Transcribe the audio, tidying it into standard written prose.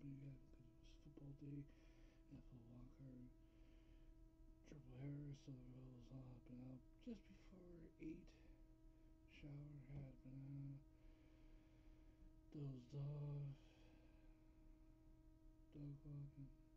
open again because it was football day. Apple Walker, Triple Harris, Silverhills, all had been out just before 8. Shower had been out. Dozed off. Dog walking.